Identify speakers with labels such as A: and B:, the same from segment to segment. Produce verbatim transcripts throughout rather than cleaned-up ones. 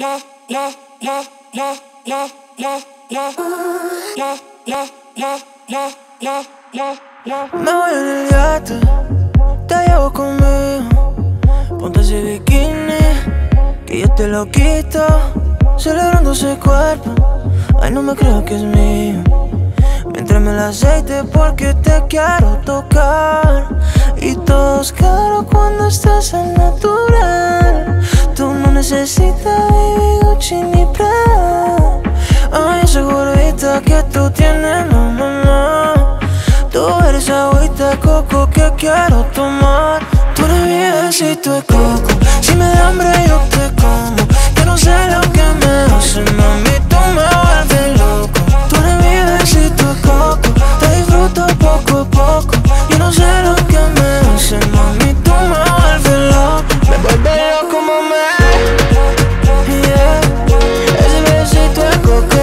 A: Me voy en el yate, te llevo conmigo. Ponte ese bikini, que yo te lo quito. Celebrando ese cuerpo, ay no me creo que es mío. Miéntrame el aceite porque te quiero tocar. Y todo es caro cuando estás al natural. Tú no necesitas baby Gucci ni Prada. Ay, esa gordita que tú tienes, no, no, no. Tú eres agüita de coco que quiero tomar. Tú eres mi besito de coco. Si me da hambre yo te como. Yo no sé lo que me hace, mami, tú me vuelves loco. Tú eres mi besito de coco. Te disfruto poco a poco. Yo no sé lo que me hace, mami, tú me vuelves loco. Me vuelves loco, mami. Yeah. Ese besito de coco.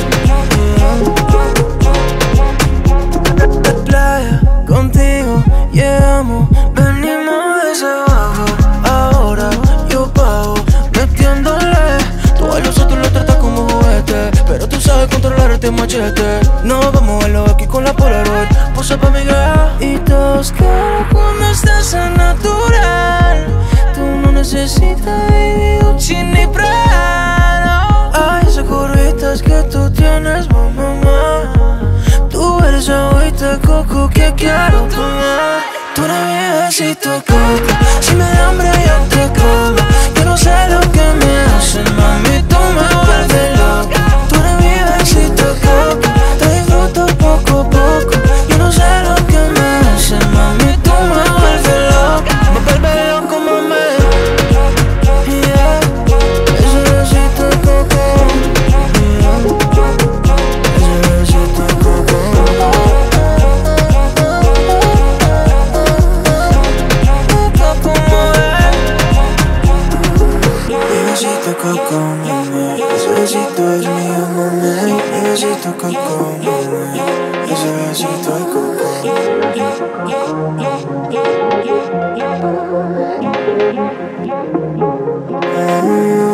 A: Yeah. Playa, contigo llegamos, venimos desde abajo. Ahora yo pago, metiéndole. Tú a los otros lo tratas como juguete, pero tú sabes controlar este machete. No vamos a verlo aquí con la Polaroid. Posa pa' mi girl. Y todo es caro cuando estás al natural. Tú no necesitas baby Gucci ni Prada. Ay, esas curvitas que tú tienes, mamá. Tú eres agüita de coco que quiero tomar. Tú eres mi besito de coco. Si me da hambre yo te como. Yo no sé lo que me hace, mami, tú me vuelves loco. Tú eres mi besito de coco. Te disfruto poco a poco. Yo no sé lo que me hace, mami, tú me vuelves loco. Me vuelves loco, mami. Yeah. Ese besito de coco. Yeah. Ese besito de coco. Coco, mami, ese besito es mío, mami. Mi besito coco, mami, ese besito es coco.